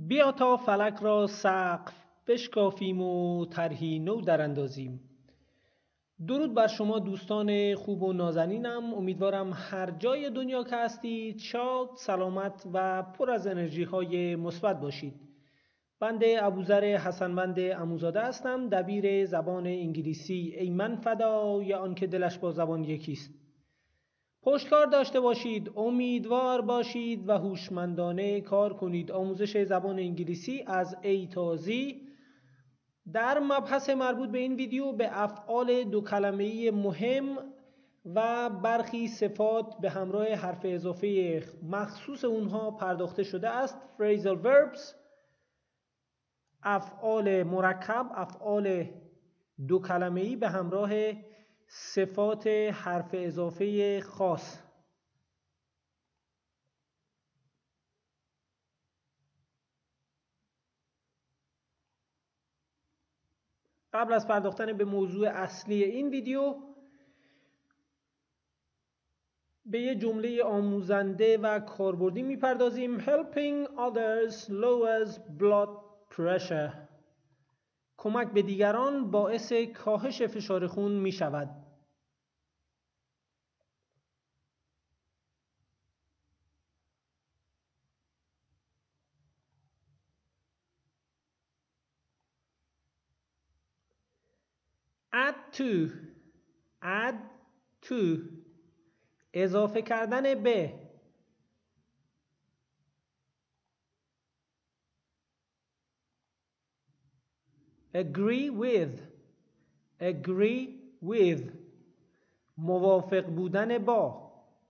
بیا تا فلک را سقف بشکافیم و طرحی نو دراندازیم. درود بر شما دوستان خوب و نازنینم. امیدوارم هر جای دنیا که هستید شاد، سلامت و پر از انرژی های مثبت باشید. بنده ابوذر حسنوند عموزاده هستم، دبیر زبان انگلیسی. ای من فدای آن که دلش با زبان یکیست. پشتکار داشته باشید، امیدوار باشید و هوشمندانه کار کنید. آموزش زبان انگلیسی از A تا Z. در مبحث مربوط به این ویدیو به افعال دو کلمه‌ای مهم و برخی صفات به همراه حرف اضافه مخصوص اونها پرداخته شده است. phrasal verbs، افعال مرکب، افعال دو کلمه‌ای به همراه صفات حرف اضافه خاص. قبل از پرداختن به موضوع اصلی این ویدیو به یه جمله آموزنده و کاربردی میپردازیم. Helping others lowers blood pressure. کمک به دیگران باعث کاهش فشار خون می شود. add to اضافه کردن به. agree with موافق بودن با.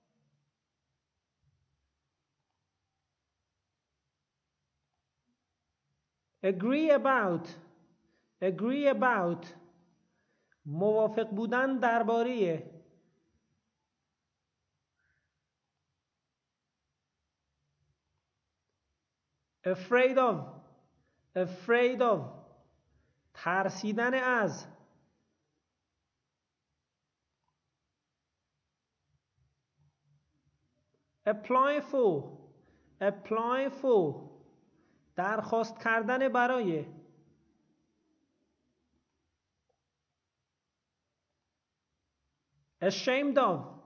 agree about موافق بودن درباره. afraid of ترسیدن از. apply for درخواست کردن برای. ashamed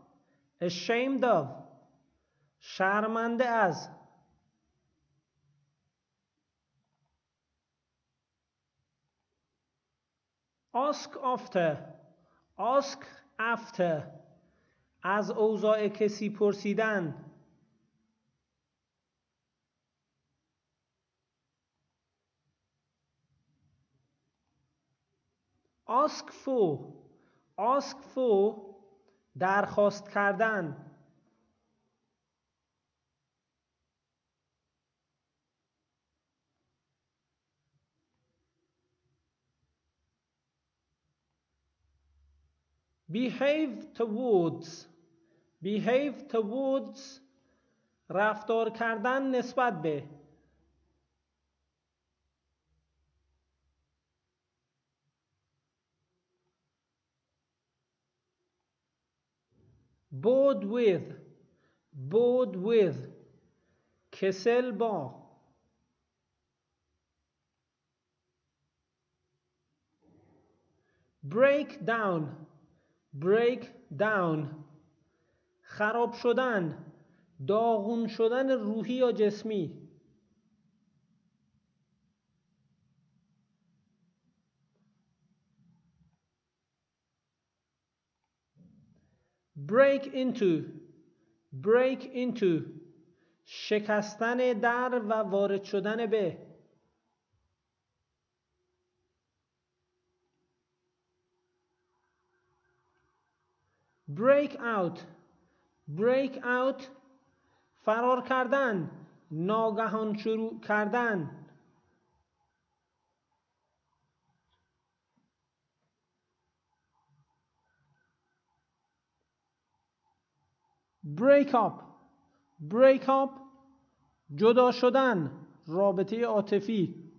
of شرمنده از. ask after از اوضاع کسی پرسیدن. ask for درخواست کردن. behave towards رفتار کردن نسبت به. board with کسل با. break down خراب شدن، داغون شدن روحی یا جسمی. break into شکستن در و وارد شدن به. break out فرار کردن، ناگهان شروع کردن. break up جدا شدن، رابطه عاطفی.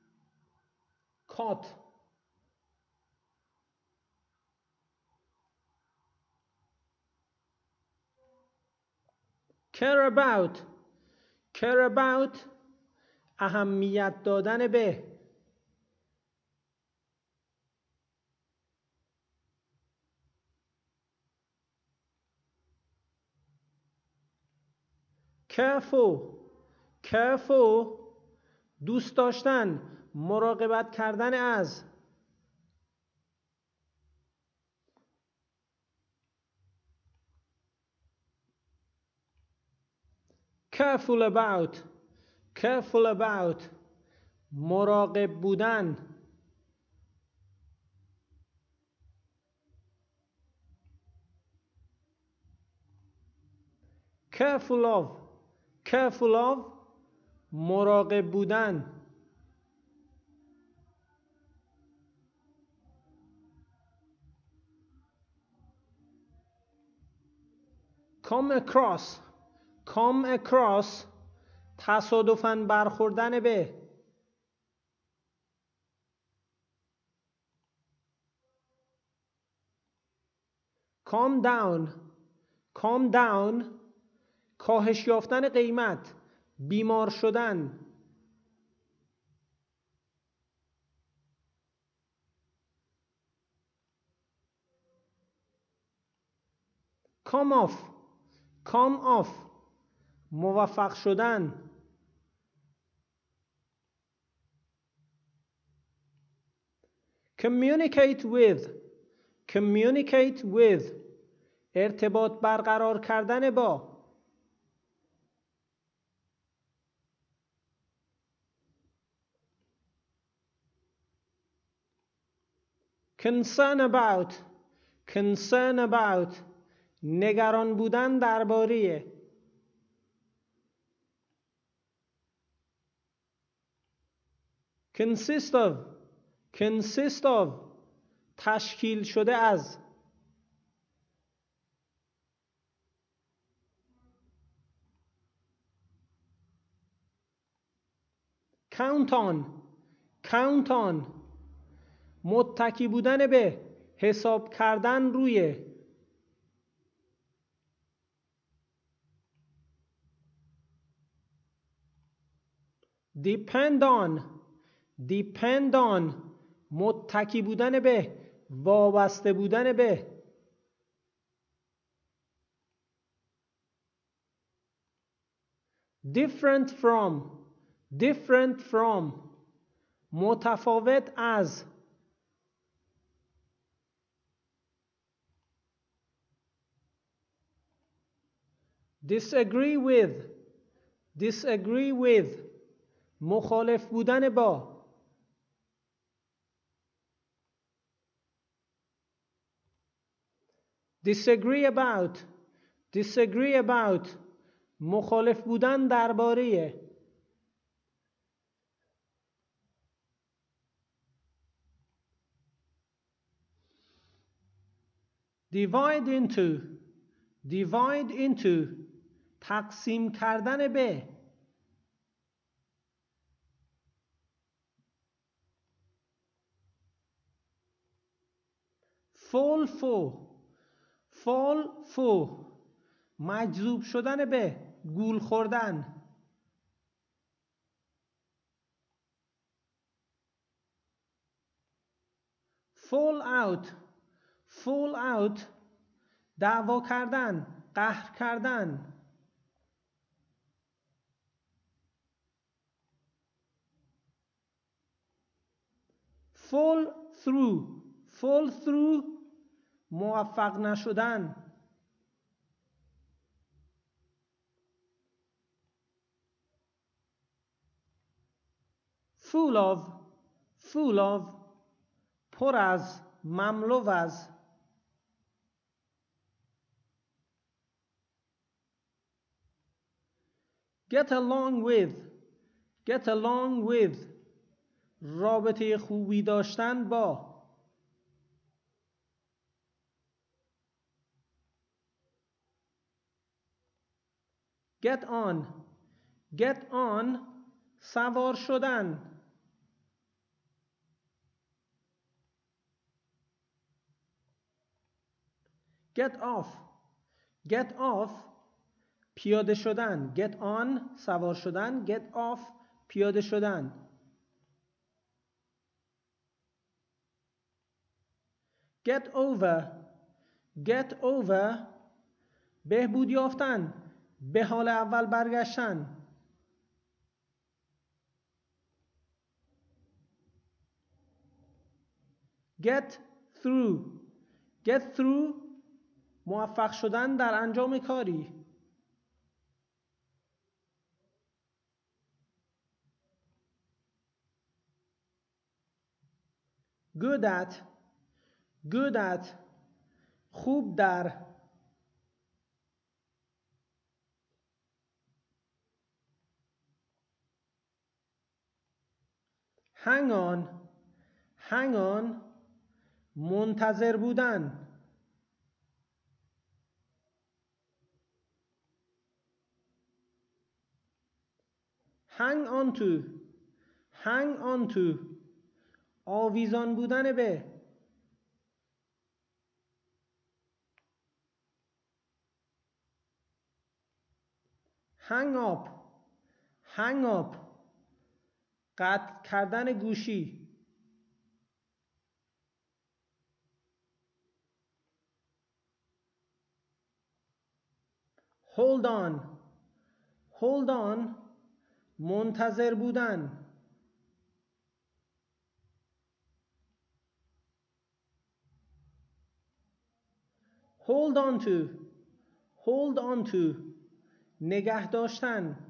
cut care about اهمیت دادن به. careful دوست داشتن، مراقبت کردن از. careful about مراقب بودن. careful of مراقب بودن. come across تصادفاً برخوردن به. calm down کاهش یافتن قیمت، بیمار شدن. come off موفق شدن. communicate with ارتباط برقرار کردن با. concern about نگران بودن درباره. consist of تشکیل شده از. count on متکی بودن به، حساب کردن روی. depend on متکی بودن به، وابسته بودن به. different from متفاوت از. disagree with مخالف بودن با. disagree about مخالف بودن درباره. divide into تقسیم کردن به. fall for مجذوب شدن به، گول خوردن. fall out دعوا کردن، قهر کردن. fall through موفق نشدن. full of پر از، مملو از. get along with رابطه خوبی داشتن با. get on سوار شدن. get off پیاده شدن. get on سوار شدن. get off پیاده شدن. get over بهبود یافتن، به حال اول برگشتن. get through موفق شدن در انجام کاری. good at خوب در. hang on منتظر بودن. hang on to آویزان بودن به. hang up قطع کردن گوشی. hold on منتظر بودن. hold on to نگه داشتن.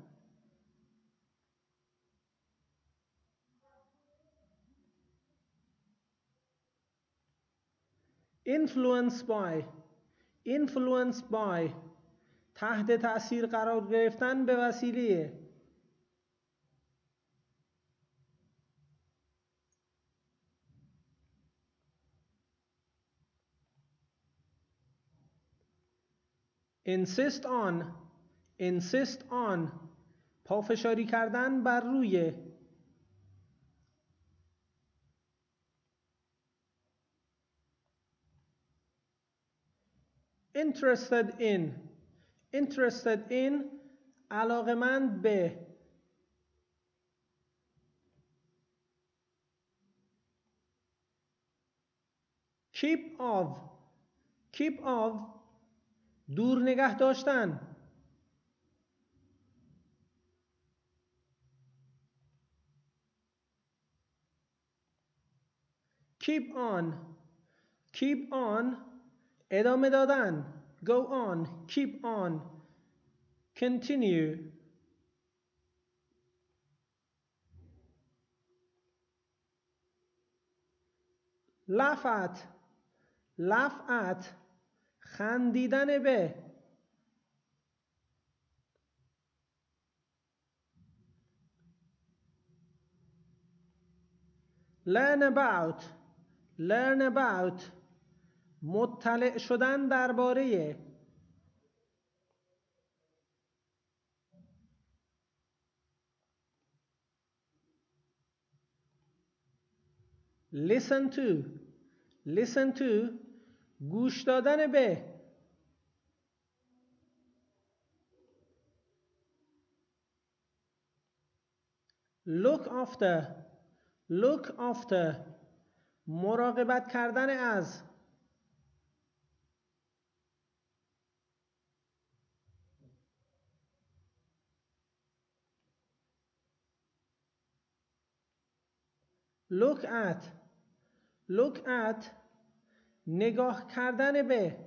influence by تحت تأثیر قرار گرفتن به وسیله. insist on پافشاری کردن بر روی. interested in علاقمند به. keep of دور نگه داشتن. keep on ادامه دادن. go on keep on continue. laugh at خندیدن به. learn about مطلع شدن درباره. listen to گوش دادن به. look after مراقبت کردن از. look at نگاه کردن به.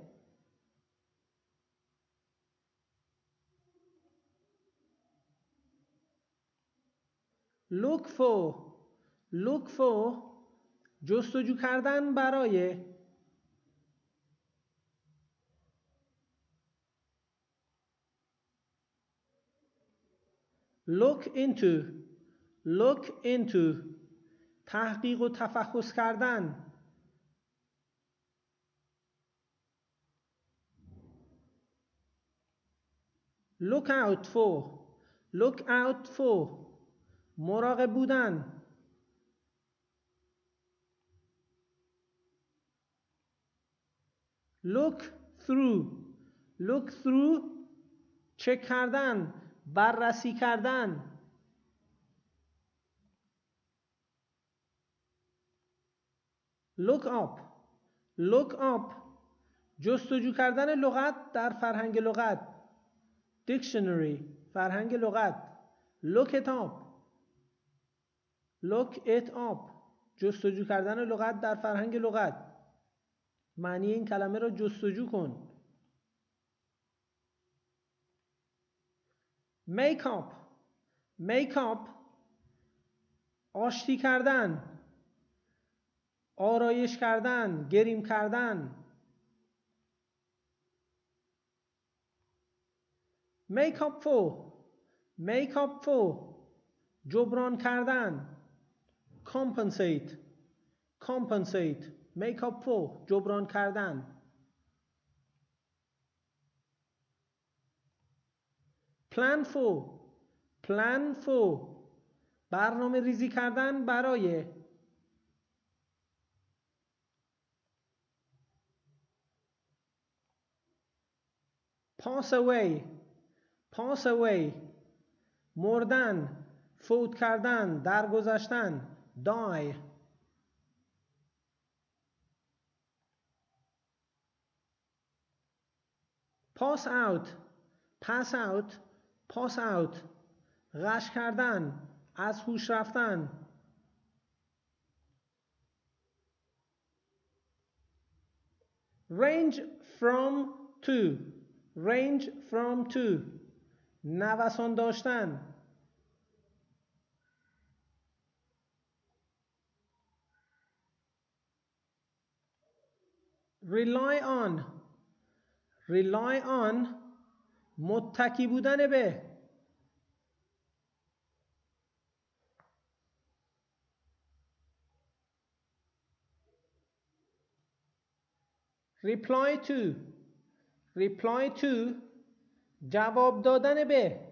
look for جستجو کردن برای. look into تحقیق و تفحص کردن. look out for مراقب بودن. look through چک کردن، بررسی کردن. look up look up جستجو کردن لغت در فرهنگ لغت. dictionary فرهنگ لغت. look it up look it up جستجو کردن لغت در فرهنگ لغت. معنی این کلمه را جستجو کن. make up make up آشتی کردن، آرایش کردن، گریم کردن. make up for make up for جبران کردن. compensate compensate make up for جبران کردن. plan for plan for برنامه ریزی کردن برای. pass away pass away مردن، فوت کردن، درگذشتن. die pass out pass out pass out غش کردن، از هوش رفتن. range from to range from to نوسان داشتن. rely on rely on متکی بودن به. reply to reply to جواب دادن به.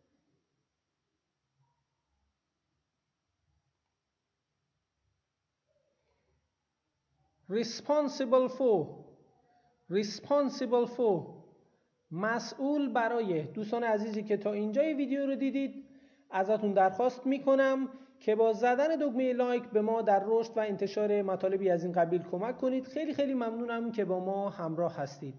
responsible for responsible for مسئول برای. دوستان عزیزی که تا اینجای ویدیو رو دیدید، ازتون درخواست میکنم که با زدن دکمه لایک به ما در رشد و انتشار مطالبی از این قبیل کمک کنید. خیلی خیلی ممنونم که با ما همراه هستید.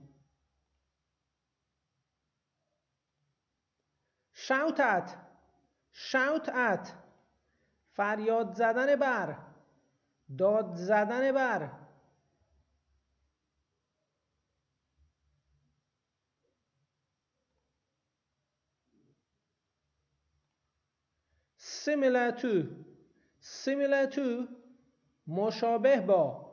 shout at shout at فریاد زدن بر، داد زدن بر. similar to similar to مشابه با.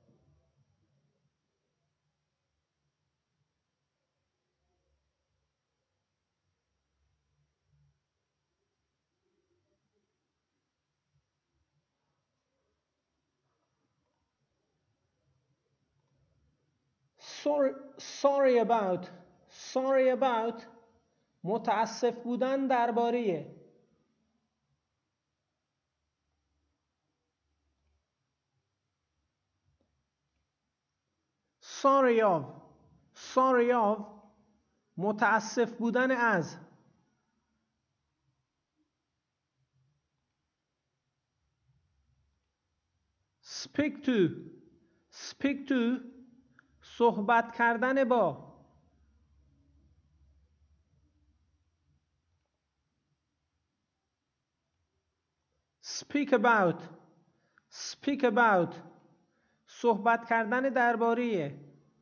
sorry about sorry about متاسف بودن درباره. sorry of متاسف بودن از. speak to صحبت کردن با. speak about صحبت کردن درباره.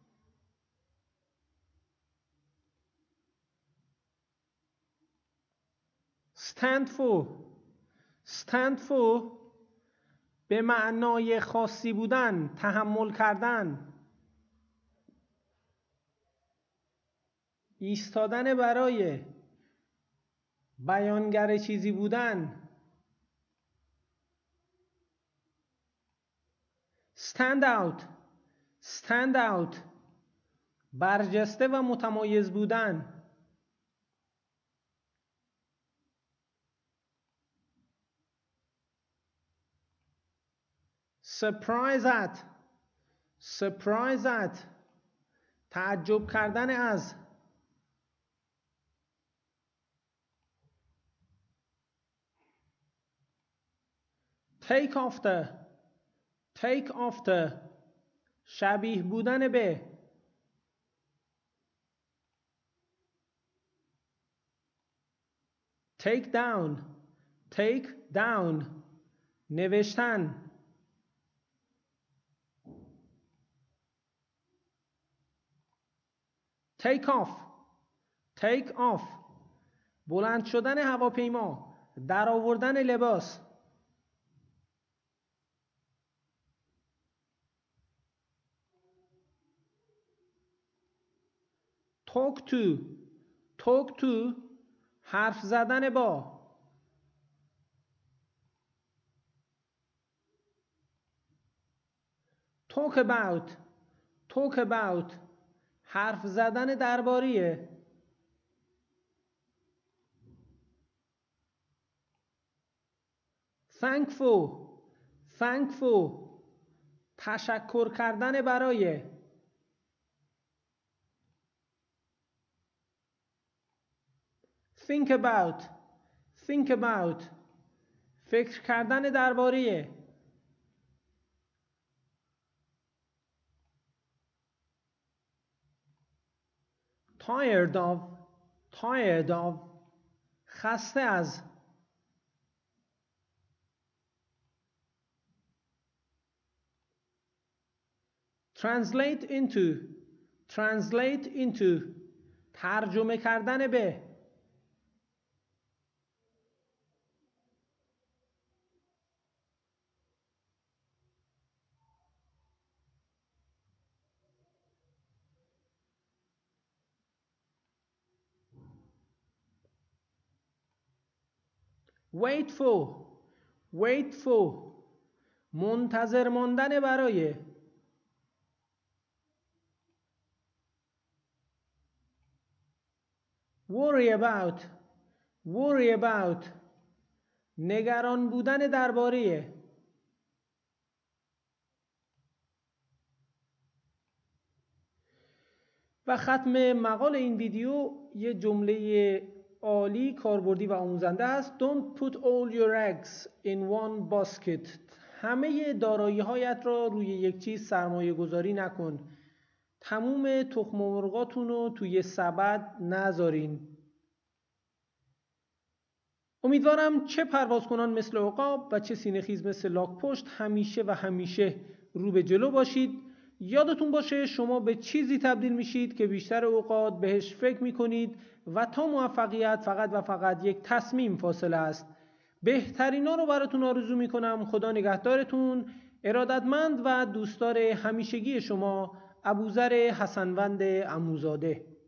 stand for به معنای خاصی بودن، تحمل کردن. ایستادن برای، بیانگر چیزی بودن. stand out برجسته و متمایز بودن. surprise at تعجب کردن از. take take after شبیه بودن به. take down نوشتن. take off بلند شدن هواپیما، در آوردن لباس. talk to حرف زدن با. talk about حرف زدن درباره. thankful تشکر کردن برای. think about فکر کردن درباره. tired of خسته از. translate into ترجمه کردن به. wait for منتظر ماندن برای. worry about نگران بودن درباره. و ختم مقال این ویدیو یه جمله عالی، کاربردی و آموزنده است. Don't put all your eggs in one basket. همه دارایی هایت را روی یک چیز سرمایه گذاری نکن. تموم تخم مرغاتون رو توی سبد نذارین. امیدوارم چه پروازکنان مثل عقاب و چه سینه‌خیز مثل لاک‌پشت همیشه رو به جلو باشید. یادتون باشه شما به چیزی تبدیل میشید که بیشتر اوقات بهش فکر میکنید و تا موفقیت فقط و فقط یک تصمیم فاصله است. بهترینا رو براتون آرزو میکنم. خدا نگهدارتون. ارادتمند و دوستدار همیشگی شما، ابوذر حسنوند عموزاده.